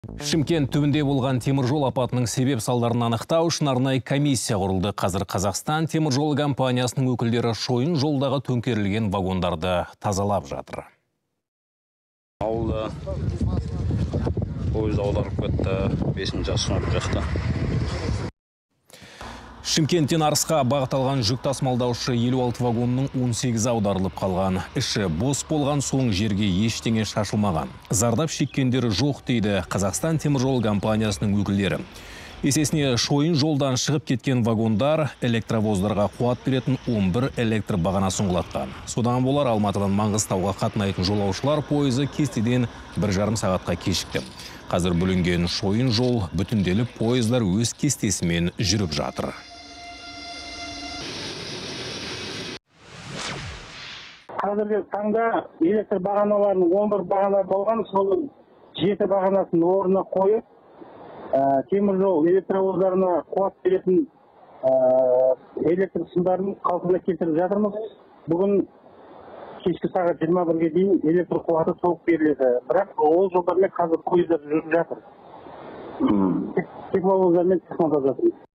Шымкент түбінде болған теміржол апатының себеп салдарын анықтау үшін арнайы комиссия құрылды. Қазір Қазақстан теміржол компаниясының өкілдері шойын жолдағы төңкерілген вагондарды тазалап жатыр. Ауылда пойыз аударып кетті, 5-ші сынып жақта. Шымкенттен Арысқа бағыт алған жүк тасымалдаушы 56 вагонның 18 аударылып қалған. Іші бос болған соң жерге ештеңе шашылмаған. Зардап шеккендері жоқ дейді Қазақстан теміржол компаниясының өкілдері. Есесіне шойын жолдан шығып кеткен вагондар электровоздарға қуат беретін 11 электр бағанасын құлатқан. Содан болар Алматыдан Маңғыстауға қатынайтын жолаушылар пойызы кестеден 1,5 сағатқа кешікті. Қазір бүлінген шойын жол бүтінделіп, пойыздар өз кестесімен жүріп жатыр. Қазіргі таңда электр бағаналарының 11 бағана болған, соның 7 бағанасын орнына қойып, теміржол электровоздарына қуат беретін электр сымдарын қалпына келтіріп жатырмыз. Бүгін кешкі сағат 21-ге дейін электр қуаты толық беріледі. Бірақ ол жолдармен қазір пойыздар жүріп жатыр. Тепловоздармен технология жатыр.